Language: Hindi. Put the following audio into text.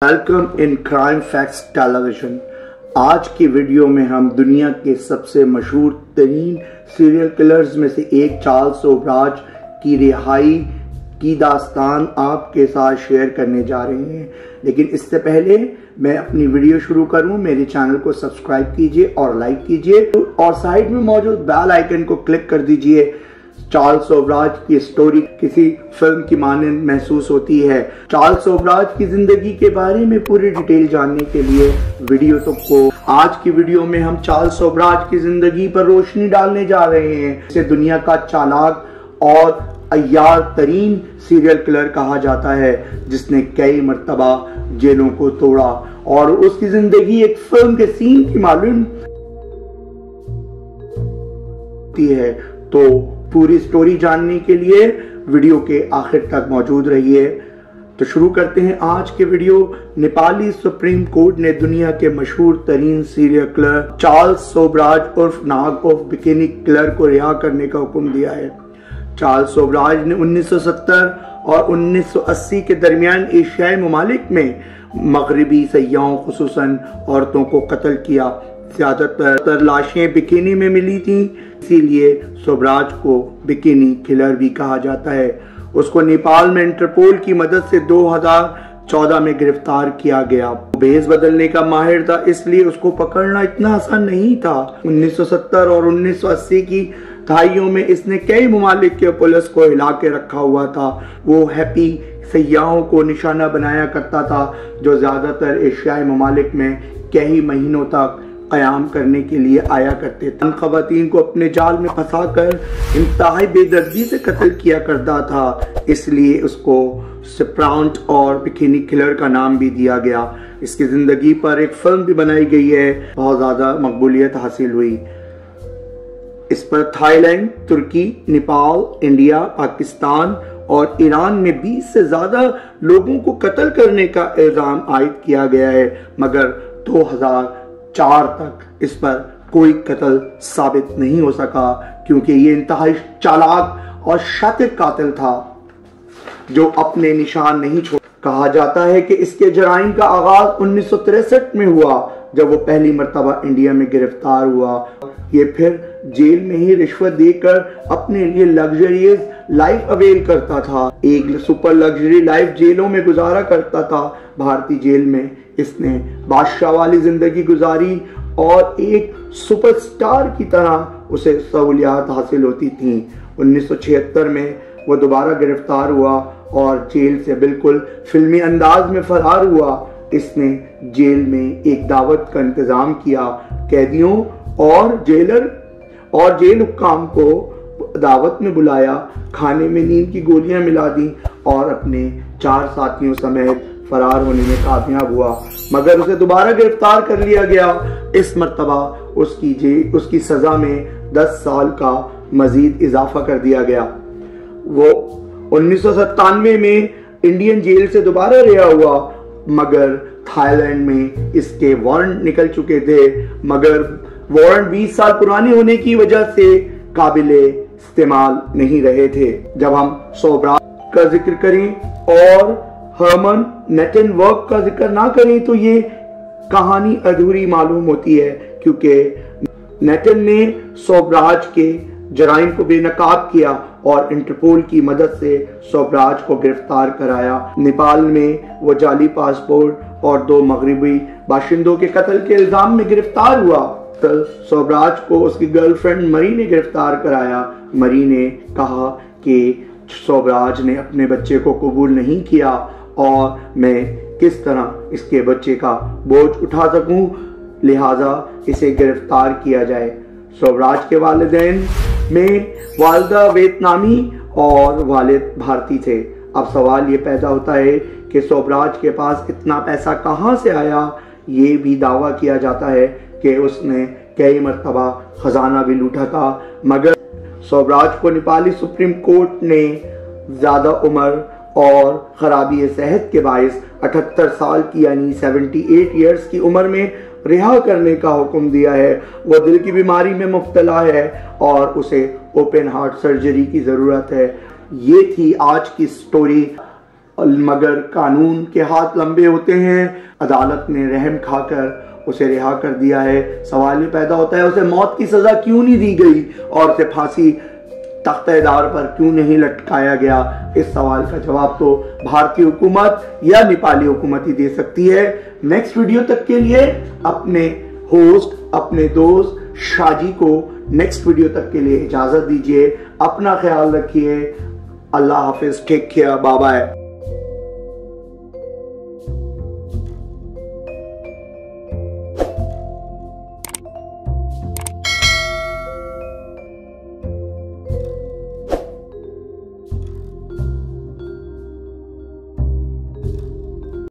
Welcome in crime facts television. आज की वीडियो में हम दुनिया के सबसे मशहूर तरीन सीरियल किलर्स में से एक चार्ल्स सोबराज की रिहाई की दास्तान आपके साथ शेयर करने जा रहे हैं। लेकिन इससे पहले मैं अपनी वीडियो शुरू करूं, मेरे चैनल को सब्सक्राइब कीजिए और लाइक कीजिए और साइड में मौजूद बेल आइकन को क्लिक कर दीजिए। चार्ल्स सोबराज की स्टोरी किसी फिल्म की मानंद महसूस होती है। चार्ल्स सोबराज की जिंदगी के बारे में पूरी डिटेल जानने के लिए वीडियो को आज की वीडियो में हम चार्ल्स सोबराज की जिंदगी पर रोशनी डालने जा रहे हैं। इसे दुनिया का चालाक और अय्यार तरीन सीरियल किलर कहा जाता है, जिसने कई मर्तबा जेलों को तोड़ा और उसकी जिंदगी एक फिल्म के सीन की मालूम होती है। तो पूरी स्टोरी जानने के लिए वीडियो के आखिर तक मौजूद रहिए। तो शुरू करते हैं आज के वीडियो। नेपाली सुप्रीम कोर्ट ने दुनिया के मशहूर तरीन सीरियल किलर चार्ल्स सोबराज उर्फ नाग उर्फ बिकिनी किलर को रिहा करने का हुक्म दिया है। चार्ल्स सोबराज ने 1970 और 1980 के दरमियान एशियाई ममालिक में मगरबी सयाहों खुसूसन औरतों को कत्ल किया। ज्यादातर लाशें बिकिनी में मिली थीं, इसीलिए सोबराज को बिकिनी किलर भी कहा जाता है। उसको नेपाल में इंटरपोल की मदद से 2014 में गिरफ्तार किया गया। भेष बदलने का माहिर था, इसलिए उसको पकड़ना इतना आसान नहीं था। 1970 और 1980 की दहाइयों में इसने कई ममालिक के पुलिस को हिला के रखा हुआ था। वो हैप्पी सयाहों को निशाना बनाया करता था, जो ज्यादातर एशियाई ममालिक में कई महीनों तक कयाम करने के लिए आया करते थे। खवातीन को अपने जाल में फंसाकर इंतहाई बेदर्दी से कत्ल किया करता था, इसलिए उसको स्प्राउट और बिकिनी किलर का नाम भी दिया गया। इसकी जिंदगी पर एक फिल्म भी बनाई गई है, बहुत ज्यादा मकबूलियत हासिल हुई। इस पर थाईलैंड, तुर्की, नेपाल, इंडिया, पाकिस्तान और ईरान में 20 से ज्यादा लोगों को कत्ल करने का इल्जाम आयद किया गया है, मगर 2004 तक इस पर कोई कत्ल साबित नहीं हो सका, क्योंकि ये इंतहाई चालाक और शातिर कातिल था जो अपने निशान नहीं छोड़। कहा जाता है कि इसके जराइम का आगाज 1963 में हुआ, जब वो पहली मर्तबा इंडिया में गिरफ्तार हुआ। ये फिर जेल में ही रिश्वत देकर अपने लिए लग्जरियस लाइफ अवेल करता था। एक सुपर लग्जरी लाइफ जेलों में गुजारा करता था। भारतीय जेल में इसने बादशाह वाली जिंदगी गुजारी और एक सुपरस्टार की तरह उसे सहूलियात हासिल होती थी। 1976 में वो दोबारा गिरफ्तार हुआ और जेल से बिल्कुल फिल्मी अंदाज में फरार हुआ। इसने जेल में एक दावत का इंतजाम किया। कैदियों और जेल हुक्काम को दावत में बुलाया, खाने में नींद की गोलियां मिला दी और अपने 4 साथियों समेत फरार होने में कामयाब हुआ, मगर उसे दोबारा गिरफ्तार कर लिया गया। इस मर्तबा उसकी सजा में 10 साल का मजीद इजाफा कर दिया गया। वो 1997 में इंडियन जेल से दोबारा रिहा हुआ, मगर थाईलैंड में इसके वारंट निकल चुके थे, मगर वारंट 20 साल पुराने होने की वजह से काबिले इस्तेमाल नहीं रहे थे। जब हम सोबराज का जिक्र करें और हर्मन नेटनवर्क का जिक्र ना करें तो ये कहानी अधूरी मालूम होती है, क्योंकि नेटन ने सोबराज के जराइम को बेनकाब किया और इंटरपोल की मदद से सोबराज को गिरफ्तार कराया। नेपाल में वो जाली पासपोर्ट और 2 मगरबी बाशिंदों के कत्ल के इल्जाम में गिरफ्तार हुआ। सोबराज को उसकी गर्लफ्रेंड मरी ने गिरफ्तार कराया। मरी ने कहा कि सोबराज ने अपने बच्चे को कबूल नहीं किया और मैं किस तरह इसके बच्चे का बोझ उठा सकूं, लिहाजा इसे गिरफ्तार किया जाए। सोबराज के वालिदैन में वालिदा वियतनामी और वालिद भारतीय थे। अब सवाल ये पैदा होता है कि सोबराज के पास इतना पैसा कहां से आया। ये भी दावा किया जाता है कि उसने कई मर्तबा खजाना भी लूटा था, मगर सोबराज को नेपाली सुप्रीम कोर्ट ने ज्यादा उम्र और खराबी सेहत के बायस 78 साल की यानी 78 ईयर्स की उम्र में रिहा करने का हुक्म दिया है। वो दिल की बीमारी में मुब्तला है और उसे ओपन हार्ट सर्जरी की जरूरत है। ये थी आज की स्टोरी। मगर कानून के हाथ लंबे होते हैं। अदालत ने रहम खाकर उसे रिहा कर दिया है। सवाल ये पैदा होता है उसे मौत की सजा क्यों नहीं दी गई और उसे फांसी तख्तेदार पर क्यों नहीं लटकाया गया। इस सवाल का जवाब तो भारतीय हुकूमत या नेपाली हुकूमत ही दे सकती है। नेक्स्ट वीडियो तक के लिए अपने होस्ट, अपने दोस्त शाजी को नेक्स्ट वीडियो तक के लिए इजाजत दीजिए। अपना ख्याल रखिए। अल्लाह हाफिज, टेक केयर, बाय बाय।